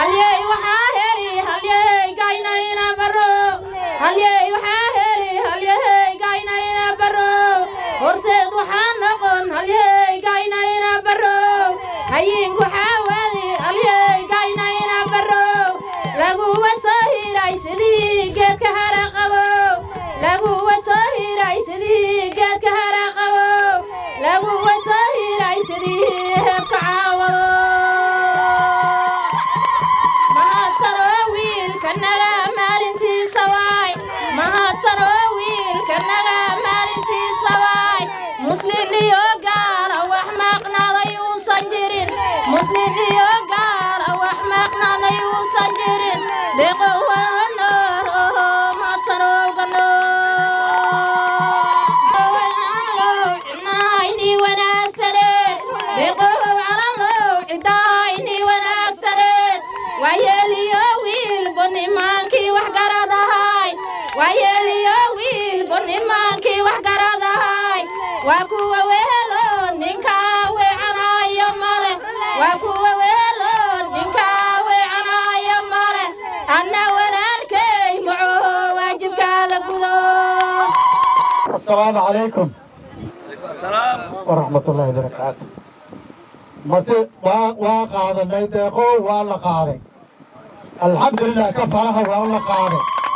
هلي وحاهري هلي قاينينا برو هلي وحاهري هلي قاينينا برو ورسد وحنقن هلي قاينينا برو هين كحاولي هلي قاينينا برو لقو وسهير عيسدي قد كهرقبو لقو وسهير عيسدي قد كهرقبو لقو وسهير عيسدي كعاوضو مسلم يوقار أو أحمقنا ضيو صنجرين مسلم يوقار أو أحمقنا ضيو صنجرين بقوة النور ما تصروا عيني وانا سرد بقوة على الله عدايني وانا سرد ويلي يويل بني مانكي وحقرد هاي ويلي يويل بني مانكي وحقرد هاي وكوا ويلون نكا وعنايا ماله وكوا ويلون نكا وعنايا ماله أنا ولالكي معه واجب كذا كذا. السلام عليكم. السلام ورحمة الله وبركاته. مرتي وقاعد النيدقو ولا قاعد. الحمد لله كفرها ولا قاعد.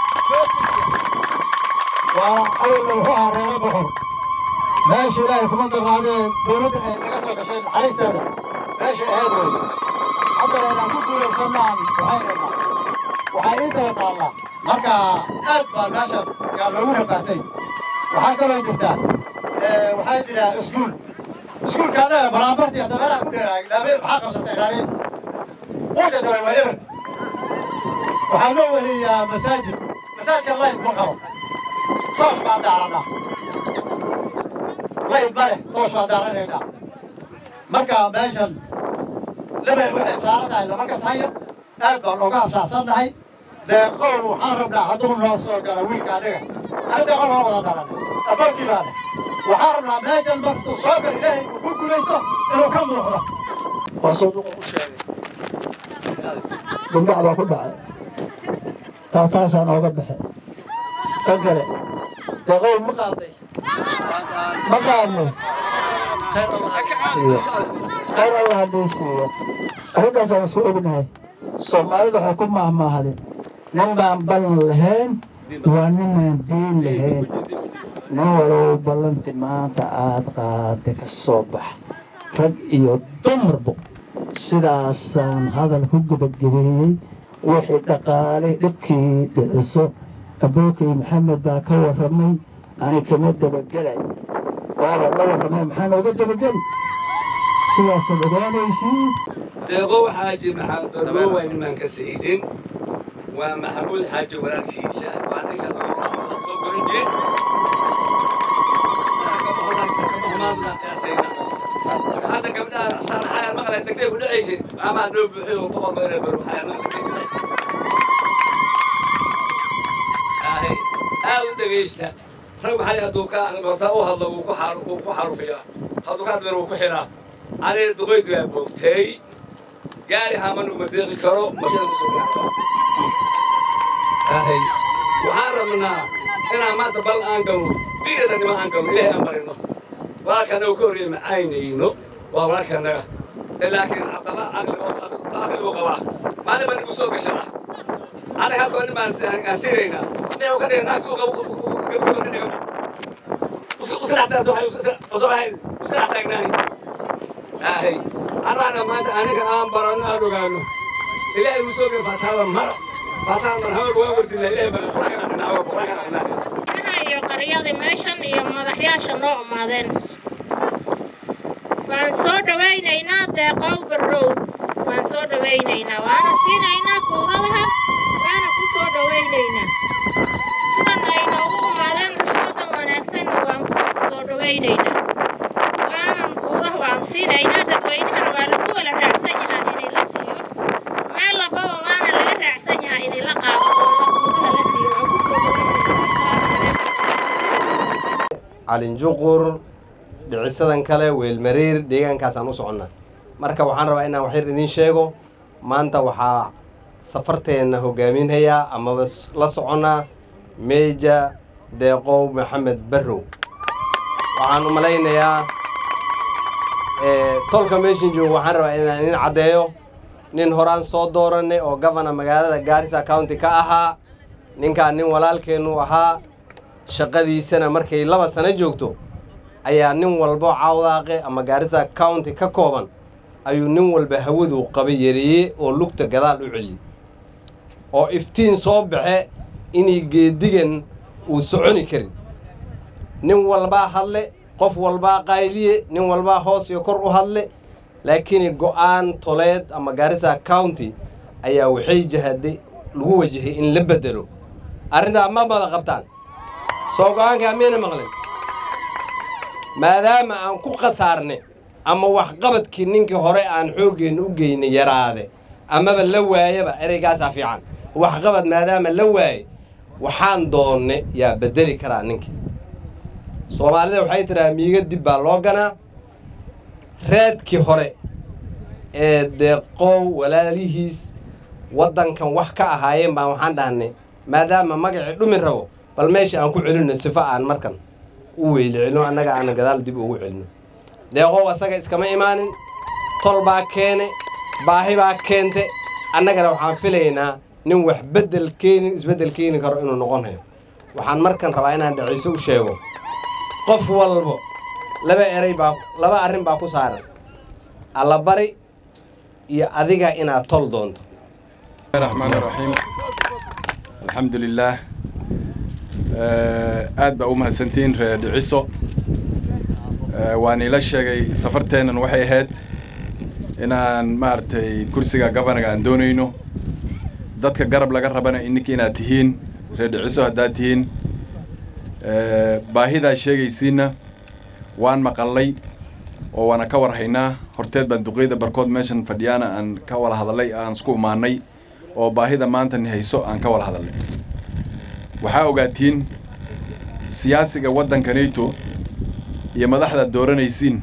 وأول هو عريان بحر. ماشي لا يكون هذا دولة نقص عشان حريص هذا ماشي هذا حتى لو نقول له سمعان وحيد وطلع مركا أدبر ماشي قالوا له فاسي وحكى له دفتر وحيد سكول كان برابرتي هذا برا كل لا حق 5 ريال وجد ولا وحلوه هي مساجد الله يبقى طاش بعد عرنا الله يبارك توش هذا هنا مركا ماشان لما واحد صارتها لما كسايد أدبر لوقا صارنا هاي ده قول حاربنا هدول ناس قالوا ويك عليه أنا ده قول ما وضعنا أبغى كذا وحاربنا ماشان بس صابر إلهي وكل ليسه إنه كم مرة وصوته مشاعر دمع ما كل تعطى سنة وقبها تنقل ده قول مقاضي مقامي خير الله هديسيه أريد أن أسوء ابنهاي صومالي بحكم مع هذا نبى بلن لهين ونما دين لهين نولو بلنت ما تعاد قادك الصبح رج يضمربو سداسان هذا الحب بالجبهي وحي دقالي دبكي دلسو أبوكي محمد باكور رمي أنا كمد بقلعي والله رمي محمد وقد بقلعي سياسة بدانيسي دغو حاجي محمد وين من كسيدين ومحمود حاجي ولا كيسة وأنا كذا الله قرنجي محمد لا سينا هذا قبل صار حياة مغلى نكتب ولا عيسى أما نوب حيو بقى غير بروح حياة مغلى نكتب ولا عيسى أو دقيسة رغم حالي هدوكا المرتاو هذا وكحار فيها هدوكا من وكحرا أنا دقيت يا بوكتي قالي هامن ومدير كرو مشي المسؤول هاي وحرمنا أنا ما تبل أنقلو ديرة ما أنقلو إليه أمرنا ولكن أكوري معينينه ولكن لكن عبد الله أغلب وقواه ما نبغى نقصو كشرا أنا هذا ما أسيرنا نحن كنا ناس وصلت هاي أنا ما أنا برنا لقانو إلهي وسوق فتاة مرة هم وردنا إلهي برنا أنا قرية ماشان يوم مدحياش النوع مادين وانصور دوينينا دقاو بالرو وانصور دوينينا وأنا سينينا كورلها وأنا كسور دوينينا سنة أينا ومادين رشوة ونكسن وانصور دوينينا وأنا كوره وانسينينا دقوينها وارسكو ولا رعسنها إني لسيو ما لبوا وأنا لغا رعسنها إني لقاو وكورها لسيو وكسور دوينينا على الجقر dhicisadan kale weel mareer deegaankaas aan u soconnaa marka waxaan rabaa inaan waxyar idin sheego maanta waxaa safarteena hogaaminaya ama la socona Meja Deeqow Maxamed Barrow waxaan u malaynayaa tolka meeshan joogo waxaan rabaa inaan in cadeeyo nin horaan soo dooranay oo governor magaalada Garissa County ka ahaa ninkaan nin walaalkeenu ahaa shaqadiisana markay 2 sano joogto ayaa nin walba caawdaaqe ama Garissa County ka kooban ayuu nin walba hawadu qabay yareeyay oo lugta gadaal u celiyay oo iftiin soo baxe inay geedigan uu soconi karin nin walba hadle qof walba qayliye nin walba hoos iyo kor u hadle laakiin go'aan toleed ama Garissa County ayaa waxay jahaday lagu wajahay in la bedelo arrinta ma bada qabtaan soo go'aanka amina maqleen maadaama aan ku qasaarne ama wax qabadkii ninkii hore aan xoogeen u geynay yaraade ama la waayaba ereygaas fiican wax qabad maadaama la waayay waxaan doonne yaa bedeli karaa ninkii Soomaalida waxay tiraa miiga dib baa loo ganaa reedkii hore ee Deeqow walaalihiis wadankan wax ka ahaayeen baan waxaan dhahnay maadaama magaci dhumi rabo bal meesha aan ku celino sifa aan markan u weylcino annaga aan gadaal dib ugu celino Deeqow asaga iskama imaanin tol baa keene baahi baa keente annagana waxaan filaynaa nin wax isbedel keeni karo inuu noqonayo waxaan markan rabaa inaan dhiciso u sheego qof walbo laba arrin baa ku saaran alla bari iyo adiga inaad tol doonto Bismillahir Rahmanir Rahim Alhamdulillah aad baa u mahadsantiin reer dhiciso waan ila sheegay safarteenan waxay ahayd inaan maartay kursiga governorga aan doonayno dadka garab laga rabana ininka inaad tihiin reer dhiciso haddaad tihiin baahidaa sheegaysiina waan maqalay oo waana ka warhaynaa horteed baan duqeyda barkood meeshan fadhiyaana aan ka wada hadalay aan isku imaanay oo baahida maanta ni hayso aan ka wada hadalay waxaa ogaatiin siyaasiga waddankanayto iyo madaxda aad dooranaysiin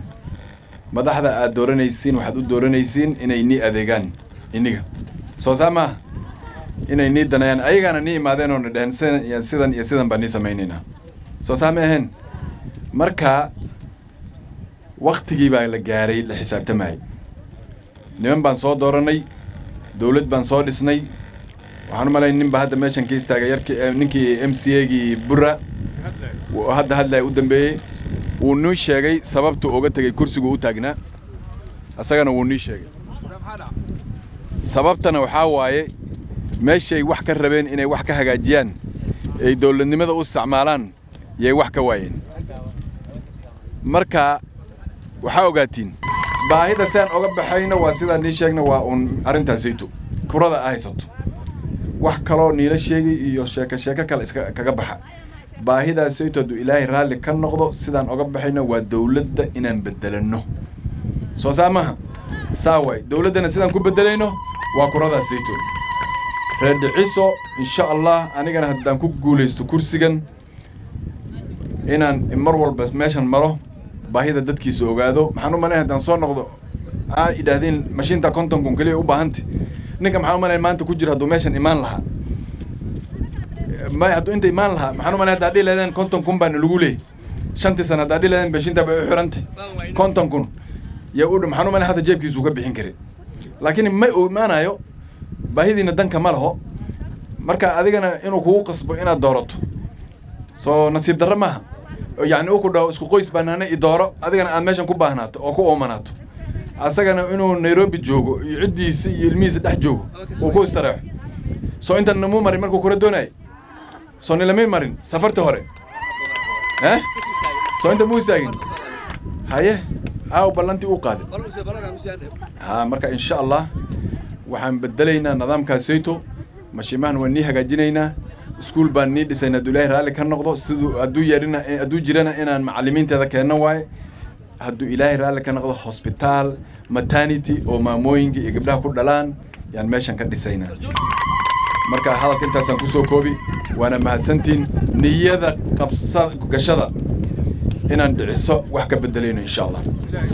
waxaad u dooranaysiin inay nii adeegaan iniga soo saama inay nii danayaan ayagana nii imaadeen oo na dhaheen sidan iyo sidan baan nii samaynaynaa soo saama ahayn marka waqtigii baa la gaaray la xisaabtamayay niman baan soo dooranay dawlad baan soo dhisnay waxaan u malayn ninba hadda meeshan ka istaagay ninkii MCA-gii Burra hadda hadlay u dambeeyay wuu noo sheegay sababtu uga tagay kursigu u taagnaa asagana wuu noo sheegay sababtana waxaa waaye meeshay wax ka rabeen inay wax ka hagaajiyaan ay dawladnimada u isticmaalaan yay wax ka waayeen marka waxaa ogaatiin baahida saan uga baxayna waa sidaan nii sheegna waa un arrintaasayto kurada haysato wax kaloo niila sheegay iyo sheeko kale iska kaga baxa baahidaasayto hadduu ilaahay raalli ka noqdo sidaan uga baxayna waa dawladda inaan bedelano soo saamaha saaway dawladdana sidaan ku bedelayno waa kuradaasayto reer dhiciso insha Allah anigana haddaan ku guulaysto kursigan inaan mar walba meeshan maro baahida dadkiisa ogaado maxaan u malayn haddaan soo noqdo idhaahdeen mashiinta 50 kun kaliya u baahantay ninka maxaan u malayn maanta ku jira hadduu meeshan imaan lahaa ما هادو انت ايمان لها maxaan u malayn hadda dhil leedahay 50 kun baan lagu leeyahay 5 sano hadda dhil leedahay bashinta bay u xirantay 50 kun ya u maxaan u malayn hadda jeebkiisu ka bixin karay laakiin ma uu imaanayo baahidina danka ma laho marka adigana inuu kugu qasbo inaad doorato soo nasiib darro maaha yani uu ku dhaw isku qoys banaana i dooro adigana aad meeshan ku baahnaato oo ku oomanaato asagana inuu Nairobi joogo iyo cidiisa iyo ilmihiisa dhex joogo oo ku istiraah soo inta namu marin markuu kula doonay soo nilamay marin safarta hore soo inta muusaagin haye aaw ballanti u qaaday marka insha Allah waxaan bedelaynaa nidaamkaasayto mashiimahan waan nii hagaajinaynaa iskuul baan nii dhisaynaa Ilaahay raalli ka noqdo sidoo aduu jirana inaan macallimiinteeda keenno waay hadduu Ilaahay raalli ka noqdo hospital maternity oo maamooyinka iyo gabdhaha ku dhalaan yaan meeshan ka dhisaynaa marka hadalka intaasaan ku soo koobi waana mahadsantiin niyada qabsada gashada inaan dhiciso wax ka bedelayno insha Allah